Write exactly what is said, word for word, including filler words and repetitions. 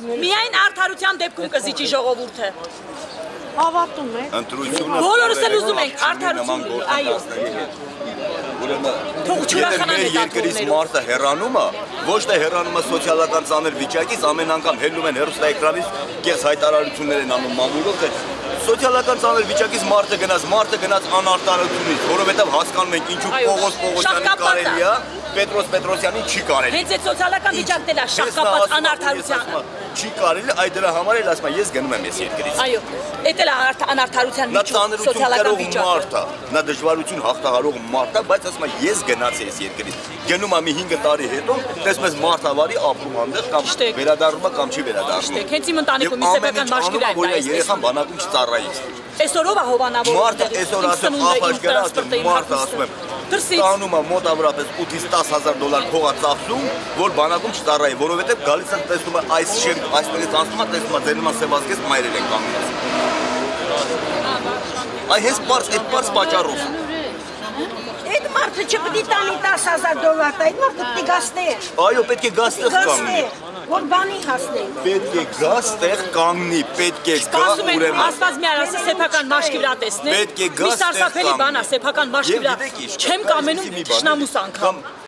Միայն արդարության դեպքում կզիջի ժողովուրդը։ Հավատում եք։ Ընտրությունը Բոլորս էլ ուզում ենք արդարություն, այո։ Ուրեմն մեր երկրից մարդը հեռանում է, ոչ թե հեռանում է սոցիալական ծանր վիճակից, ամեն անգամ հելնում են հեռուստաէկրանից կես հայտարարություններ են անում մամուլով, թե սոցիալական ծանր վիճակից մարդը գնաց, մարդը գնաց անարտարությունից, որովհետև հասկանում ենք ինչու Պողոս Պողոսյանի կարելի է, Պետրոս Պետրոսյանին չի կարելի։ Հենց այդ սոցիալական վիճակն էլ է շահկապած անարդարության։ Չի կարելի, այդ դրա համար էլ ասում եմ, ես գնում եմ ես երկրից։ Այո, դա էլ է անարդարության վիճակ, սոցիալական վիճակը։ Նա դժվարություն հաղթահարող մարդ է, բայց ասում եմ, ես գնացի ես երկրից։ Գնում եմ մի հինգ տարի հետո, տեսնում ես մարդավարի ապրում այնտեղ կամ վերադառնում է կամ չի վերադառնում։ Հենց իմ ընտանիքում մի սեփական մաշկիրա է դա։ Երեխան բանակում չծառայի։ Այսօրով է հովանավոր։ Մարդը այսօր ասում ախաշկարա ասում մարդը ասում եմ տանում է մոտավորապես ութից տաս հազար դոլար փող է ծախսում, որ բանակում չծառայի, որովհետև գալիս են տեսնում է այս շենք, այստեղից անցնում է, տեսնում է ձերնումա Սևազգես մայրեր են կանգնած։ Այ հենց պարզ, այդ պարզ պատճառով։ Այդ մարդը չպետք է տանի տաս հազար դոլար, այդ մարդը պետք է գաստեր։ Այո, պետք է գաստեղ կանգնի։ Որ բանի հասնի։ Պետք է գաստեղ կանգնի, պետք է գա ուրեմն։ Աստված մի արասը սեփական մաշկի վրա տեսնի։ Պետք է գաստեղ կանգնի։ Մի սարսափելի բան է սեփական մաշկի վրա։ Չեմ կամենում թշնամուս անգամ։